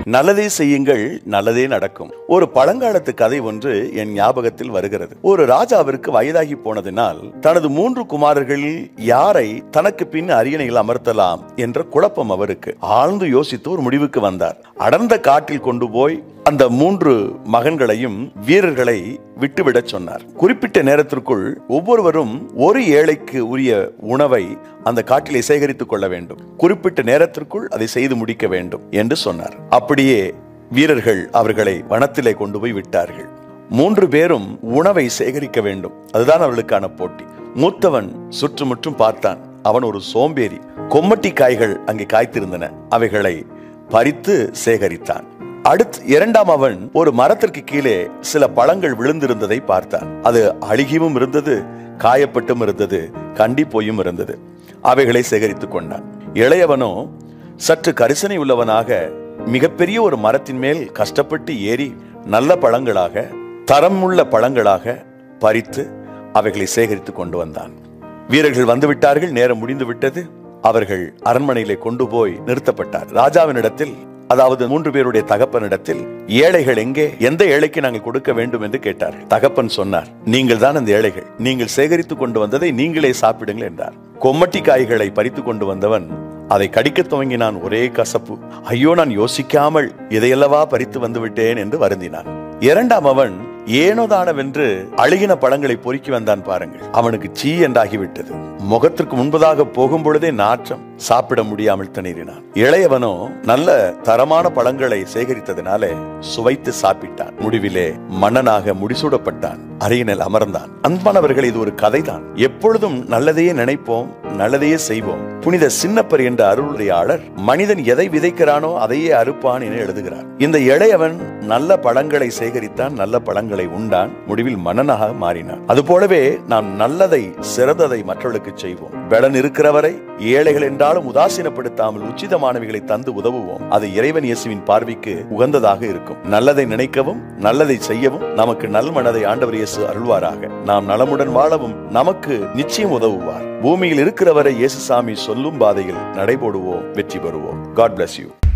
நல்லதே செய்யுங்கள், நல்லதே நடக்கும். ஒரு பழங்காலத்து கதை ஒன்று என் ஞாபகத்தில் வருகிறது. ஒரு ராஜாவிற்கு வயதாகி போனதினால் தனது 3 குமாரர்களில் யாரை தனக்கு பின் அரியணையில் அமர்த்தலாம் என்ற குழப்பம் அவருக்கு. ஆழ்ந்து யோசித்து ஒரு முடிவுக்கு வந்தார். அடர்ந்த காட்டில் கொண்டு போய் அந்த 3 மகன்களையும் வீரர்களை விட்டுவிடச் சொன்னார். குறிப்பிட்ட நேரத்திற்குள் ஒவ்வொருவரும் ஒரு ஏழைக்கு உரிய உணவை அந்த காட்டிலே சேகரித்துக் கொள்ள வேண்டும். குறிப்பிட்ட நேரத்திற்குள் அதை செய்து முடிக்க வேண்டும் என்று சொன்னார். அப்படியே வீரர்கள் அவர்களை வனத்திலே கொண்டு போய் விட்டார்கள். 3 பேரும் உணவை சேகரிக்க வேண்டும். அதுதான் அவர்களுக்கான போட்டி. மூத்தவன் சுற்றுமுற்றும் பார்த்தான். அவன் ஒரு சோம்பேறி. கொம்மட்டி காய்கள் அங்கே காய்த்திருந்தன. அவைகளை பறித்து சேகரித்தான். அடுத்து 2ஆம் அவன் ஒரு மரத்திற்கு கீழே சில பழங்கள் விழுந்திருந்ததை பார்த்தான். அது அழுகியும் இருந்தது, காயப்பட்டும் இருந்தது, கண்டி போயும் இருந்தது. அவைகளை சேகரித்துக் கொண்டான். இளையவனோ சற்று கரிசனை உள்ளவனாக மிகப்பெரிய ஒரு மரத்தின் மேல் கஷ்டப்பட்டு ஏறி நல்ல பழங்களாக, தரமுள்ள பழங்களாக பறித்து அவைகளை சேகரித்துக் கொண்டு வந்தான். வீரர்கள் வந்துவிட்டார்கள். நேரம் முடிந்து விட்டது. அவர்கள் அரண்மனையிலே கொண்டு போய் நிறுத்தப்பட்டார். ராஜாவினிடத்தில், அதாவது 3 பேருடைய தகப்பனிடத்தில், ஏழைகள் எங்கே, எந்த ஏழைக்கு நாங்கள் கொடுக்க வேண்டும் என்று கேட்டார்கள். தகப்பன் சொன்னார், நீங்கள் தான் அந்த ஏழைகள். நீங்கள் சேகரித்துக் கொண்டு வந்ததை நீங்களே சாப்பிடுங்கள் என்றார். கொம்மட்டி காய்களை பறித்து கொண்டு வந்தவன் அதை கடிக்க துவங்கினான். ஒரே கசப்பு. ஐயோ, நான் யோசிக்காமல் இதையல்லவா பறித்து வந்து விட்டேன் என்று வருந்தினான். 2ஆம் அவன் ஏனோதானவென்று அழுகின பழங்களை பொறுக்கி வந்தான் பாருங்கள். அவனுக்கு சீ என்றாகிவிட்டது. முகத்திற்கு முன்பதாக போகும் பொழுதே நாற்றம். சாப்பிட முடியாமல் திணறினான். இளையவனோ நல்ல தரமான பழங்களை சேகரித்ததினாலே சுவைத்து சாப்பிட்டான். முடிவிலே மன்னனாக முடிசூடப்பட்டான். அரியணையில் அமர்ந்தான். அன்பானவர்கள், இது ஒரு கதைதான். எப்பொழுதும் நல்லதையே நினைப்போம், நல்லதையே செய்வோம். புனித சின்னப்பர் என்ற அருளுரையாளர் மனிதன் எதை விதைக்கிறானோ அதையே அறுப்பான் என எழுதுகிறார். இந்த இளையவன் நல்ல பழங்களை சேகரித்தான், நல்ல பழங்களை உண்டான், முடிவில் மன்னனாக மாறினான். அதுபோலவே நாம் நல்லதை, சிறந்ததை மற்றவர்களுக்கு செய்வோம். பலன் இருக்கிறவரை ஏழைகள் என்றாலும் உதாசீனப்படுத்தாமல் உச்சிதமானவைகளை தந்து உதவுவோம். அது இறைவன் இயேசுவின் பார்வைக்கு உகந்ததாக இருக்கும். நல்லதை நினைக்கவும், நல்லதை செய்யவும் நமக்கு நல்மனதை ஆண்டவர் இயேசு அருள்வாராக. நாம் நலமுடன் வாழவும் நமக்கு நிச்சயம் உதவுவார். பூமியில் இருக்கிறவரை இயேசு சாமி சொல்லும் பாதையில் நடைபோடுவோம், வெற்றி பெறுவோம். God bless you.